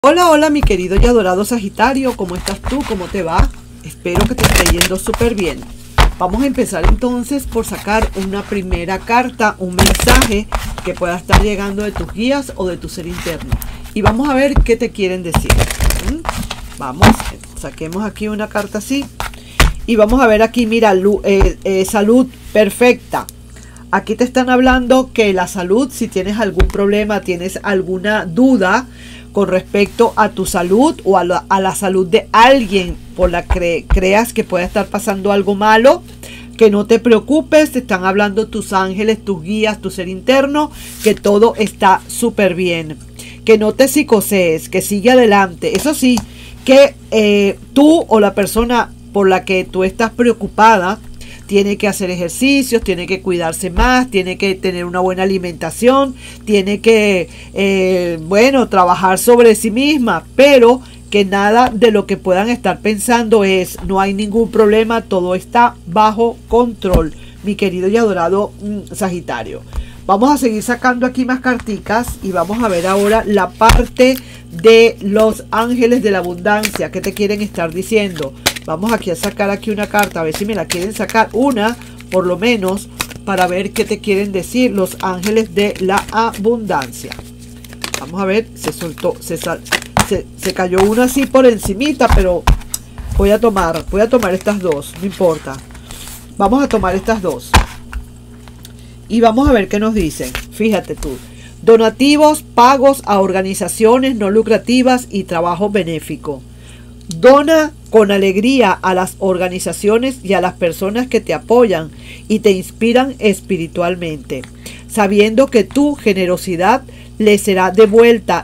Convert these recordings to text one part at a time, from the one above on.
Hola, hola mi querido y adorado Sagitario, ¿cómo estás tú? ¿Cómo te va? Espero que te esté yendo súper bien. Vamos a empezar entonces por sacar una primera carta, un mensaje que pueda estar llegando de tus guías o de tu ser interno. Y vamos a ver qué te quieren decir. Vamos, saquemos aquí una carta así. Y vamos a ver aquí, mira, salud perfecta. Aquí te están hablando que la salud, si tienes algún problema, tienes alguna duda con respecto a tu salud o a la salud de alguien por la que creas que puede estar pasando algo malo, que no te preocupes, te están hablando tus ángeles, tus guías, tu ser interno, que todo está súper bien, que no te psicosees, que sigue adelante. Eso sí, que tú o la persona por la que tú estás preocupada tiene que hacer ejercicios, tiene que cuidarse más, tiene que tener una buena alimentación, tiene que, trabajar sobre sí misma, pero que nada de lo que puedan estar pensando no hay ningún problema, todo está bajo control, mi querido y adorado Sagitario. Vamos a seguir sacando aquí más carticas y vamos a ver ahora la parte de los ángeles de la abundancia. ¿Qué te quieren estar diciendo? Vamos aquí a sacar aquí una carta, a ver si me la quieren sacar una, por lo menos, para ver qué te quieren decir los ángeles de la abundancia. Vamos a ver, se soltó, se cayó una así por encimita, pero voy a tomar estas dos, no importa. Vamos a tomar estas dos. Y vamos a ver qué nos dicen. Fíjate tú. Donativos, pagos a organizaciones no lucrativas y trabajo benéfico. Dona con alegría a las organizaciones y a las personas que te apoyan y te inspiran espiritualmente, sabiendo que tu generosidad te será devuelta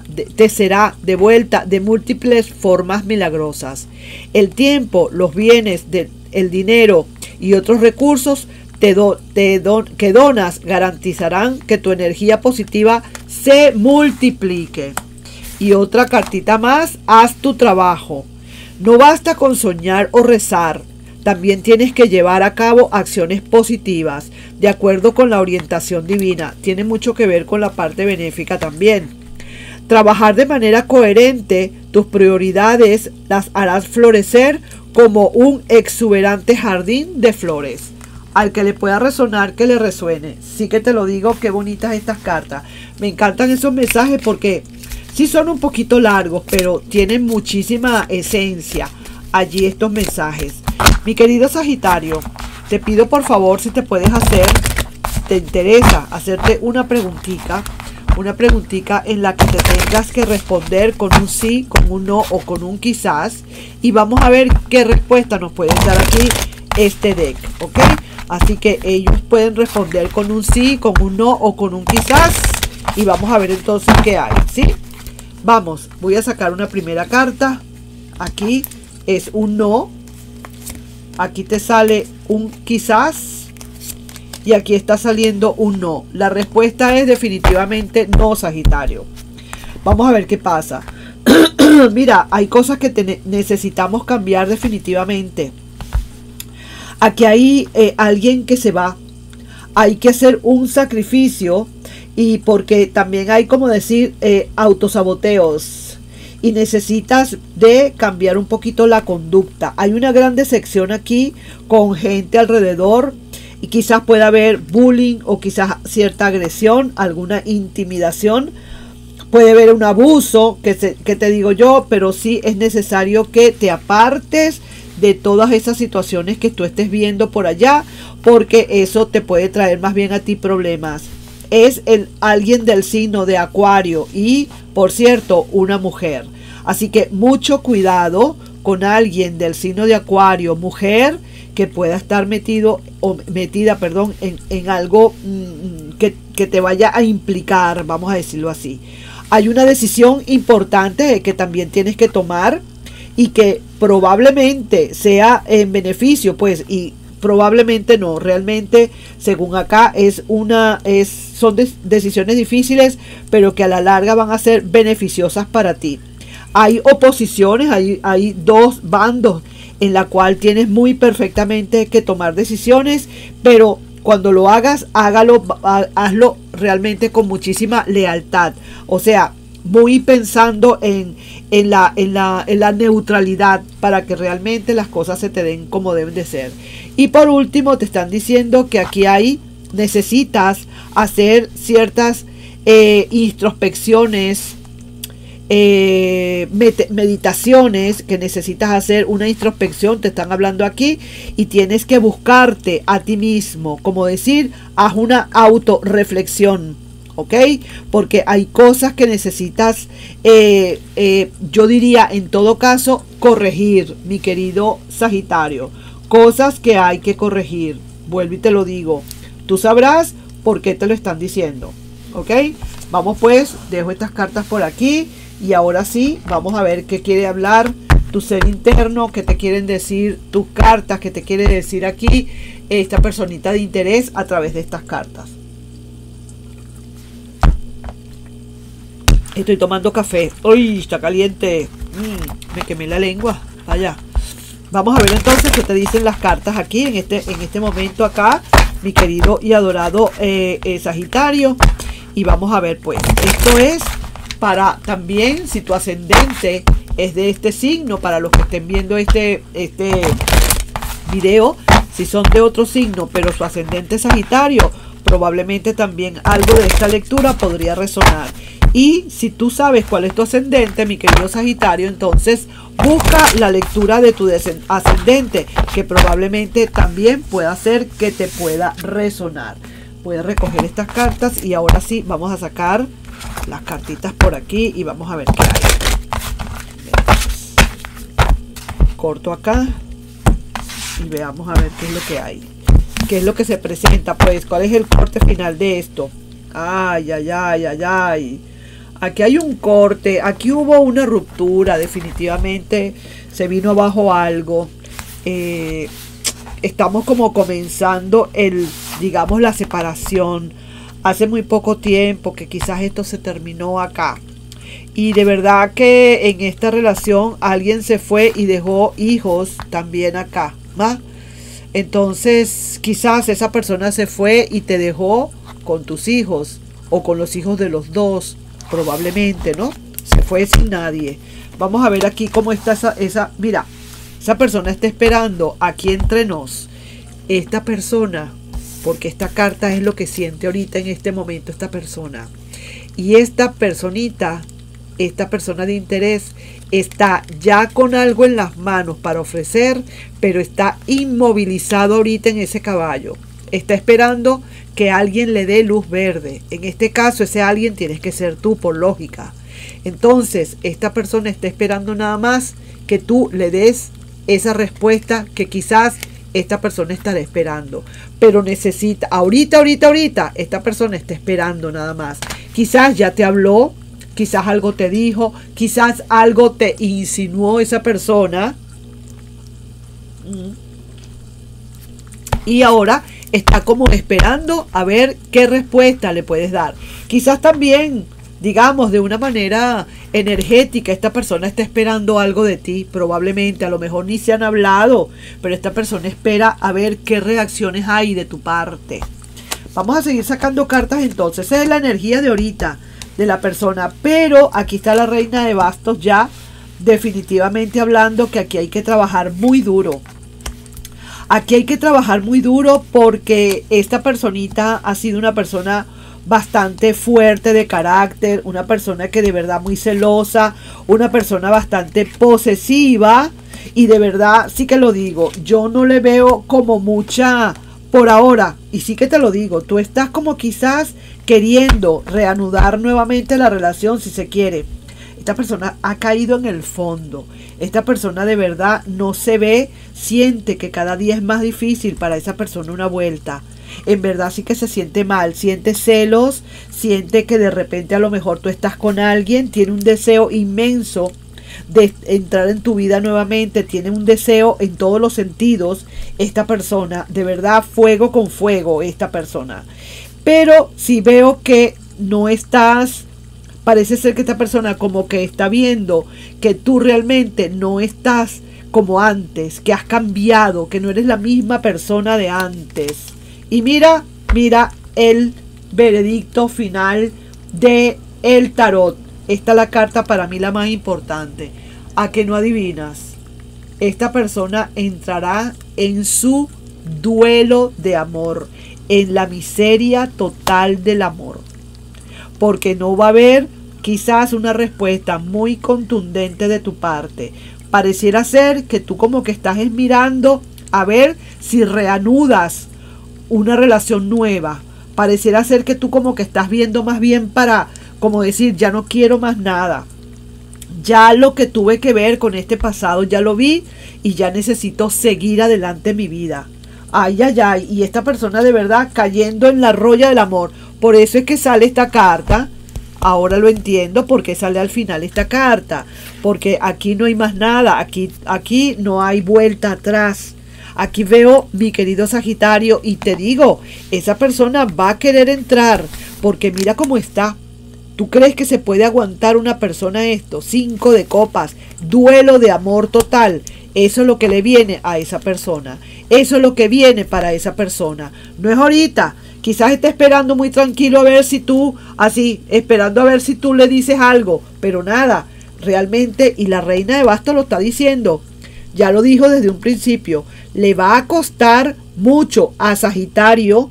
de múltiples formas milagrosas. El tiempo, los bienes, el dinero y otros recursos que donas garantizarán que tu energía positiva se multiplique. Y otra cartita más, haz tu trabajo. No basta con soñar o rezar, también tienes que llevar a cabo acciones positivas, de acuerdo con la orientación divina. Tiene mucho que ver con la parte benéfica también. Trabajar de manera coherente, tus prioridades las harás florecer como un exuberante jardín de flores. Al que le pueda resonar, que le resuene. Sí que te lo digo, qué bonitas estas cartas. Me encantan esos mensajes porque sí son un poquito largos, pero tienen muchísima esencia allí estos mensajes. Mi querido Sagitario, te pido por favor si te puedes te interesa hacerte una preguntita en la que te tengas que responder con un sí, con un no o con un quizás. Y vamos a ver qué respuesta nos puede dar aquí este deck, ¿ok? Así que ellos pueden responder con un sí, con un no o con un quizás. Y vamos a ver entonces qué hay, ¿sí? Vamos, voy a sacar una primera carta. Aquí es un no. Aquí te sale un quizás. Y aquí está saliendo un no. La respuesta es definitivamente no, Sagitario. Vamos a ver qué pasa. Mira, hay cosas que necesitamos cambiar definitivamente. Aquí hay alguien que se va. Hay que hacer un sacrificio. Y porque también hay, como decir, autosaboteos. Y necesitas de cambiar un poquito la conducta. Hay una gran decepción aquí con gente alrededor. Y quizás pueda haber bullying o quizás cierta agresión, alguna intimidación. Puede haber un abuso, que te digo yo, pero sí es necesario que te apartes de todas esas situaciones que tú estés viendo por allá, porque eso te puede traer más bien a ti problemas. Es alguien del signo de Acuario y, por cierto, una mujer. Así que mucho cuidado con alguien del signo de Acuario, mujer, que pueda estar metida en algo que te vaya a implicar, vamos a decirlo así. Hay una decisión importante que también tienes que tomar y que probablemente sea en beneficio, pues, y probablemente no, realmente según acá son decisiones difíciles, pero que a la larga van a ser beneficiosas para ti. Hay oposiciones, hay dos bandos en la cual tienes muy perfectamente que tomar decisiones, pero cuando lo hagas, hazlo realmente con muchísima lealtad, o sea, muy pensando en en la neutralidad, para que realmente las cosas se te den como deben de ser. Y por último te están diciendo que aquí necesitas hacer ciertas introspecciones, meditaciones, que necesitas hacer una introspección, te están hablando aquí, y tienes que buscarte a ti mismo, como decir, haz una autorreflexión, ¿ok? Porque hay cosas que necesitas, yo diría en todo caso, corregir, mi querido Sagitario, cosas que hay que corregir. Vuelvo y te lo digo, tú sabrás por qué te lo están diciendo, ¿ok? Vamos pues, dejo estas cartas por aquí. Y ahora sí, vamos a ver qué quiere hablar tu ser interno, qué te quieren decir tus cartas, qué te quiere decir aquí esta personita de interés a través de estas cartas. Estoy tomando café. ¡Uy, está caliente! Me quemé la lengua. Vaya. Vamos a ver entonces qué te dicen las cartas aquí en este momento acá, mi querido y adorado Sagitario. Y vamos a ver pues, esto es para también, si tu ascendente es de este signo, para los que estén viendo este video, si son de otro signo, pero su ascendente es Sagitario, probablemente también algo de esta lectura podría resonar. Y si tú sabes cuál es tu ascendente, mi querido Sagitario, entonces busca la lectura de tu ascendente, que probablemente también pueda ser que te pueda resonar. Voy a recoger estas cartas y ahora sí vamos a sacar las cartitas por aquí y vamos a ver qué hay. Corto acá y veamos a ver qué es lo que hay, qué es lo que se presenta, pues cuál es el corte final de esto. Ay, ay, ay, ay, ay. Aquí hay un corte, aquí hubo una ruptura, definitivamente se vino abajo algo. Estamos como comenzando digamos, la separación. Hace muy poco tiempo que quizás esto se terminó acá. Y de verdad que en esta relación alguien se fue y dejó hijos también acá, ¿va? Entonces quizás esa persona se fue y te dejó con tus hijos o con los hijos de los dos, probablemente, ¿no? Se fue sin nadie. Vamos a ver aquí cómo está mira, esa persona está esperando aquí entre nos. Esta persona, porque esta carta es lo que siente ahorita en este momento esta persona. Y esta personita, esta persona de interés, está ya con algo en las manos para ofrecer, pero está inmovilizado ahorita en ese caballo. Está esperando que alguien le dé luz verde. En este caso, ese alguien tienes que ser tú, por lógica. Entonces, esta persona está esperando nada más que tú le des esa respuesta que quizás esta persona estará esperando, pero necesita, ahorita, esta persona está esperando nada más. Quizás ya te habló, quizás algo te dijo, quizás algo te insinuó esa persona. Y ahora está como esperando a ver qué respuesta le puedes dar. Quizás también, digamos, de una manera energética, esta persona está esperando algo de ti, probablemente, a lo mejor ni se han hablado, pero esta persona espera a ver qué reacciones hay de tu parte. Vamos a seguir sacando cartas entonces. Esa es la energía de ahorita de la persona, pero aquí está la reina de bastos ya, definitivamente hablando que aquí hay que trabajar muy duro. Aquí hay que trabajar muy duro porque esta personita ha sido una persona bastante fuerte de carácter, una persona que de verdad muy celosa, una persona bastante posesiva, y de verdad sí que lo digo, yo no le veo como mucha por ahora, y sí que te lo digo, tú estás como quizás queriendo reanudar nuevamente la relación si se quiere. Esta persona ha caído en el fondo. Esta persona de verdad no se ve, siente que cada día es más difícil para esa persona una vuelta. En verdad sí que se siente mal, siente celos, siente que de repente a lo mejor tú estás con alguien, tiene un deseo inmenso de entrar en tu vida nuevamente, tiene un deseo en todos los sentidos, esta persona, de verdad fuego con fuego esta persona. Pero si veo que no estás, parece ser que esta persona como que está viendo que tú realmente no estás como antes, que has cambiado, que no eres la misma persona de antes. Y mira el veredicto final de el tarot. esta es la carta para mí la más importante. ¿A que no adivinas? Esta persona entrará en su duelo de amor, en la miseria total del amor, porque no va a haber quizás una respuesta muy contundente de tu parte. Pareciera ser que tú como que estás mirando a ver si reanudas una relación nueva. Pareciera ser que tú como que estás viendo más bien para, como decir, ya no quiero más nada. Ya lo que tuve que ver con este pasado ya lo vi y ya necesito seguir adelante en mi vida. Ay, ay, ay. Y esta persona de verdad cayendo en la roya del amor. Por eso es que sale esta carta. Ahora lo entiendo porque sale al final esta carta. Porque aquí no hay más nada. Aquí no hay vuelta atrás. Aquí veo, mi querido Sagitario, y te digo, esa persona va a querer entrar. Porque mira cómo está. ¿Tú crees que se puede aguantar una persona esto? 5 de copas, duelo de amor total. Eso es lo que le viene a esa persona. Eso es lo que viene para esa persona. No es ahorita. Quizás esté esperando muy tranquilo a ver si tú, así, esperando a ver si tú le dices algo. Pero nada, realmente, y la reina de bastos lo está diciendo. Ya lo dijo desde un principio. Le va a costar mucho a Sagitario,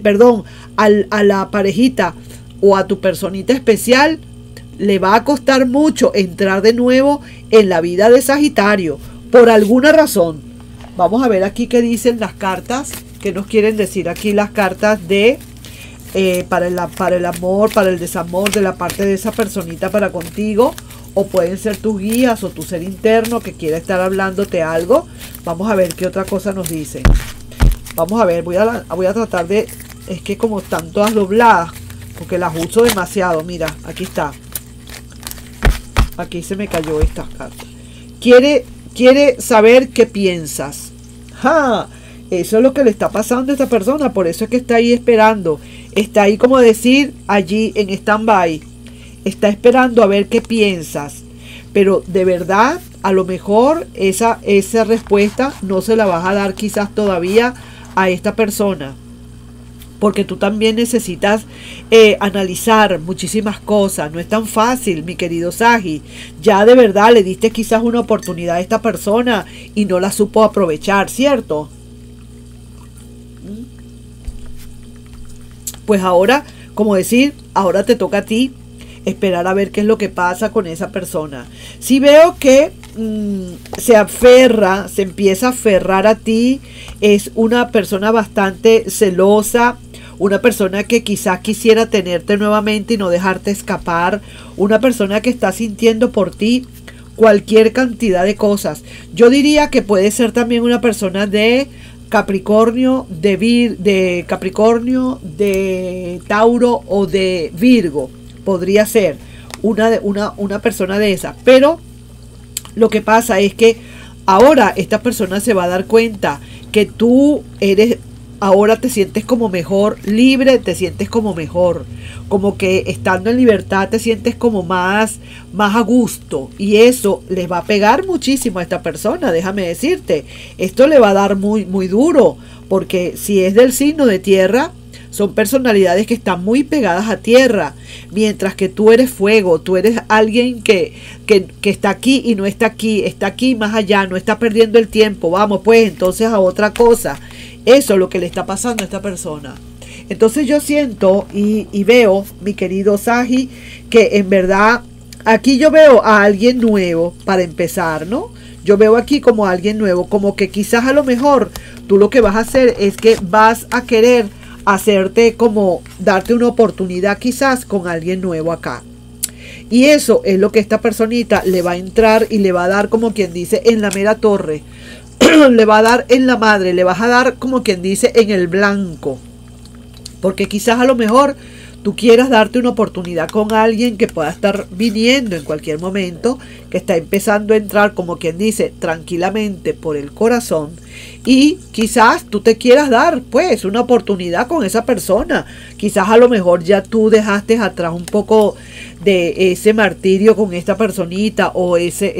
a la parejita o a tu personita especial, le va a costar mucho entrar de nuevo en la vida de Sagitario, por alguna razón. Vamos a ver aquí qué dicen las cartas, qué nos quieren decir aquí las cartas de para el amor, para el desamor de la parte de esa personita para contigo, o pueden ser tus guías o tu ser interno que quiera estar hablándote algo. Vamos a ver qué otra cosa nos dicen. Vamos a ver, voy a tratar de, es que como están todas dobladas, porque las uso demasiado. Mira, aquí está. Aquí se me cayó esta carta. Quiere saber qué piensas. ¡Ja! Eso es lo que le está pasando a esta persona. Por eso es que está ahí esperando. Está ahí, como decir, allí en stand-by. Está esperando a ver qué piensas. Pero de verdad, a lo mejor esa respuesta no se la vas a dar quizás todavía a esta persona. Porque tú también necesitas analizar muchísimas cosas. No es tan fácil, mi querido Sagi. Ya de verdad le diste quizás una oportunidad a esta persona y no la supo aprovechar, ¿cierto? Pues ahora, como decir, ahora te toca a ti esperar a ver qué es lo que pasa con esa persona. Si veo que se empieza a aferrar a ti, es una persona bastante celosa, una persona que quizás quisiera tenerte nuevamente y no dejarte escapar, una persona que está sintiendo por ti cualquier cantidad de cosas. Yo diría que puede ser también una persona de Capricornio, de Capricornio, de Tauro o de Virgo. Podría ser una persona de esa. Pero lo que pasa es que ahora esta persona se va a dar cuenta que tú ahora te sientes como mejor, libre, te sientes como mejor, como que estando en libertad te sientes como más a gusto, y eso les va a pegar muchísimo a esta persona. Déjame decirte, esto le va a dar muy duro, porque si es del signo de tierra, son personalidades que están muy pegadas a tierra, mientras que tú eres fuego, tú eres alguien que está aquí y no está aquí más allá, no está perdiendo el tiempo. Vamos pues entonces a otra cosa. Eso es lo que le está pasando a esta persona. Entonces yo siento y veo, mi querido Sagi, que en verdad aquí yo veo a alguien nuevo para empezar, ¿no? Yo veo aquí como a alguien nuevo, como que quizás a lo mejor tú lo que vas a hacer es que vas a querer hacerte como darte una oportunidad quizás con alguien nuevo acá. Y eso es lo que esta personita le va a entrar y le va a dar, como quien dice, en la mera torre. Le va a dar en la madre, le vas a dar, como quien dice, en el blanco. Porque quizás a lo mejor tú quieras darte una oportunidad con alguien que pueda estar viniendo en cualquier momento, que está empezando a entrar, como quien dice, tranquilamente por el corazón, y quizás tú te quieras dar pues una oportunidad con esa persona. Quizás a lo mejor ya tú dejaste atrás un poco de ese martirio con esta personita o ese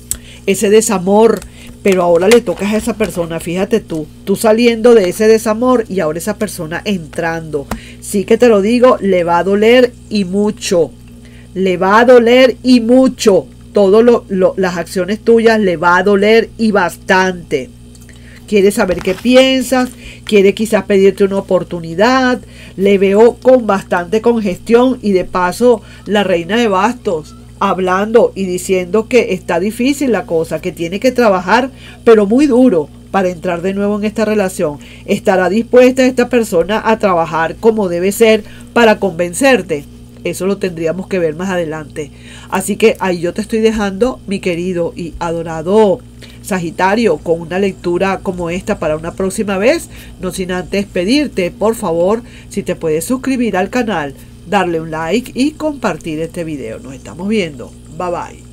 desamor, pero ahora le tocas a esa persona. Fíjate tú saliendo de ese desamor y ahora esa persona entrando. Sí que te lo digo, le va a doler y mucho. le va a doler y mucho. Todas las acciones tuyas le va a doler y bastante. Quiere saber qué piensas, quiere quizás pedirte una oportunidad. Le veo con bastante congestión y de paso la reina de bastos hablando y diciendo que está difícil la cosa, que tiene que trabajar pero muy duro para entrar de nuevo en esta relación. ¿Estará dispuesta esta persona a trabajar como debe ser para convencerte? Eso lo tendríamos que ver más adelante. Así que ahí yo te estoy dejando, mi querido y adorado Sagitario, con una lectura como esta para una próxima vez. No sin antes pedirte, por favor, si te puedes suscribir al canal, darle un like y compartir este video. Nos estamos viendo. Bye bye.